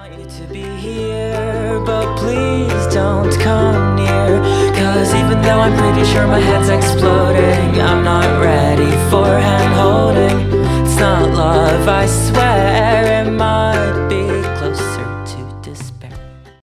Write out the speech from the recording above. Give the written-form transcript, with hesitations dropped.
want you to be here, but please don't come near. Cause even though I'm pretty sure my head's exploding, I'm not ready for hand holding. It's not love, I swear.